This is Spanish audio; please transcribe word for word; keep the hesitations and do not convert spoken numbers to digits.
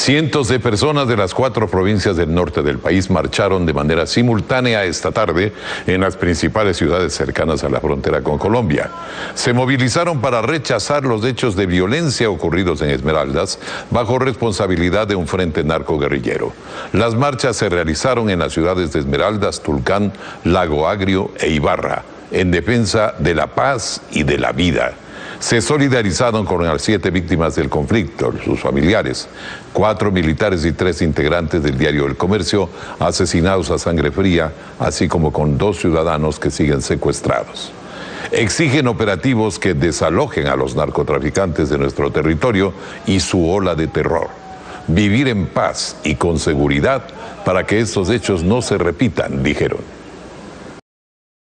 Cientos de personas de las cuatro provincias del norte del país marcharon de manera simultánea esta tarde en las principales ciudades cercanas a la frontera con Colombia. Se movilizaron para rechazar los hechos de violencia ocurridos en Esmeraldas bajo responsabilidad de un frente narcoguerrillero. Las marchas se realizaron en las ciudades de Esmeraldas, Tulcán, Lago Agrio e Ibarra, en defensa de la paz y de la vida. Se solidarizaron con las siete víctimas del conflicto, sus familiares, cuatro militares y tres integrantes del diario El Comercio, asesinados a sangre fría, así como con dos ciudadanos que siguen secuestrados. Exigen operativos que desalojen a los narcotraficantes de nuestro territorio y su ola de terror. Vivir en paz y con seguridad para que estos hechos no se repitan, dijeron.